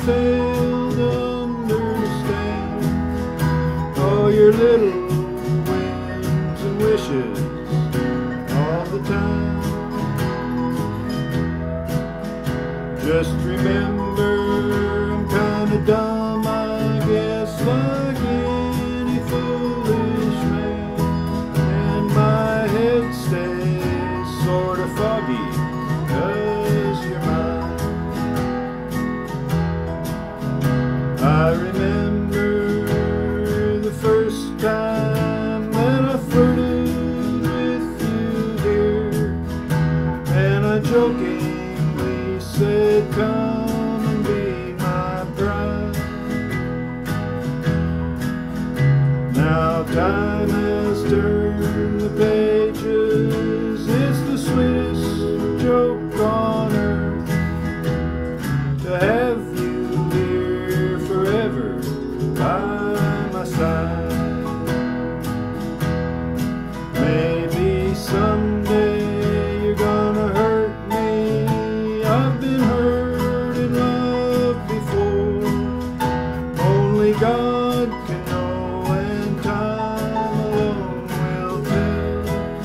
fail to understand all your little whims and wishes all the time. Just remember, I'm kinda dumb, I guess, like any foolish man, and my head stays sorta foggy 'cause you're mine. I remember the first time that I flirted with you, dear, and I jokingly said, come and be my bride. Now time has turned the pages, it's the sweetest joke on earth to have you here forever by my side. Maybe someday you're gonna hurt me, I've been hurt in love before. Only God can know, and time alone will tell.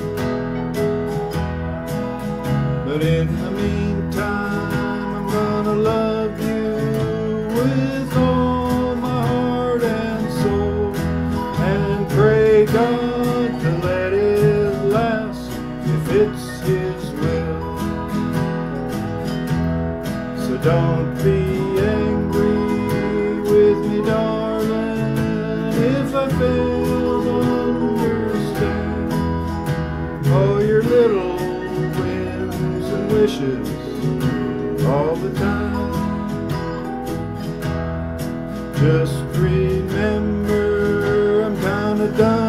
But in the meantime, I'm gonna love you with all my heart and soul, and pray God to let it last if it's His will. So don't be angry with me, darling, if I fail to understand all your little whims and wishes all the time. Just remember, I'm kinda done